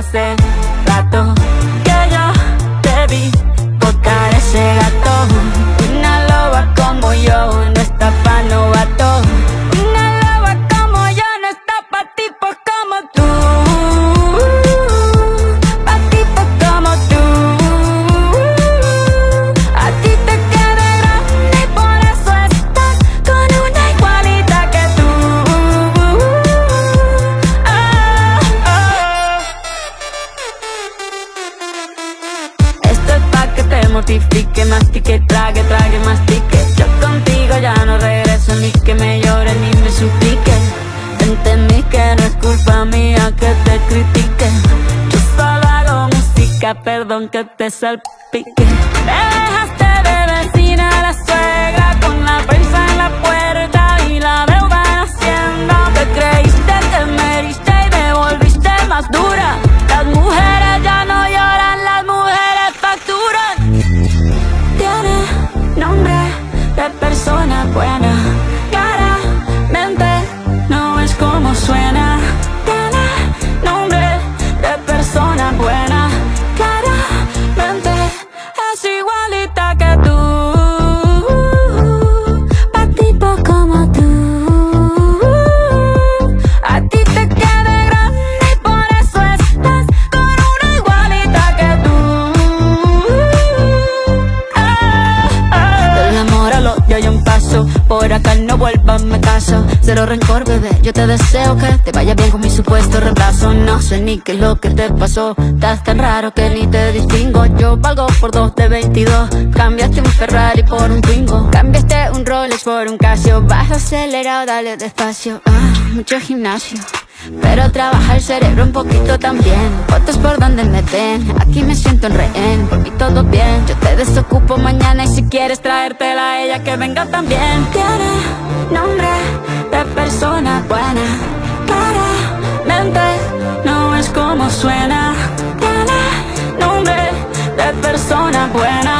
hace rato que yo te vi tocar ese gato. Una loba como yo no está pa' novato. Una loba como yo no está pa' tipos como tú. Pa' tipos como tú. A ti te queda grande y por eso estás con una igualita que tú. Esto es pa' que te mortifique, mastique, trague, trague, mastique. Yo contigo ya no regreso, ni que me llore ni me suplique. Entendí que no es culpa mía que te critique. Yo solo hago música, perdón que te salpique. Me dejaste de vecina a la suegra con la prensa en la puerta y la deuda en Hacienda. Te creíste que me heriste y me volviste más dura. Las mujeres ya no lloran, las mujeres facturan. Tiene nombre de persona buena, claramente no es como suena. Tiene nombre de persona buena, claramente es igualita que tú. Pa' tipos como tú. A ti te queda grande y por eso estás con una igualita que tú. Del amor al odio hay un paso, por acá no vuelvas, me caso. Cero rencor, bebé, yo te deseo que te vaya bien con mi supuesto reemplazo. No sé ni qué es lo que te pasó, estás tan raro que ni te distingo. Yo valgo por 2 de 22, cambiaste un Ferrari por un Twingo. Cambiaste un Rolex por un Casio, vas acelerado, dale despacio. Mucho gimnasio, pero trabaja el cerebro un poquito también. Fotos por donde me ven, aquí me siento en rehén. Por mí todo bien, yo te desocupo mañana y si quieres traértela a ella que venga también. Tiene nombre de persona buena, claramente no es como suena. Tiene nombre de persona buena.